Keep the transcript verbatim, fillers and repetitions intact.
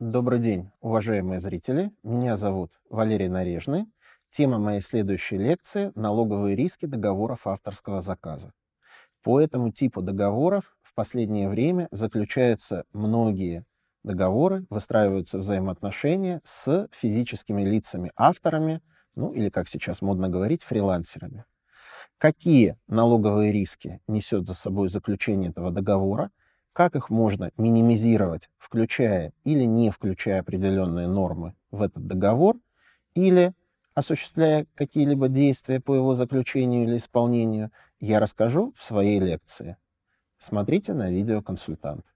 Добрый день, уважаемые зрители. Меня зовут Валерий Нарежный. Тема моей следующей лекции — налоговые риски договоров авторского заказа. По этому типу договоров в последнее время заключаются многие договоры, выстраиваются взаимоотношения с физическими лицами-авторами, ну или, как сейчас модно говорить, фрилансерами. Какие налоговые риски несет за собой заключение этого договора, как их можно минимизировать, включая или не включая определенные нормы в этот договор, или осуществляя какие-либо действия по его заключению или исполнению, я расскажу в своей лекции. Смотрите на видеоконсультант.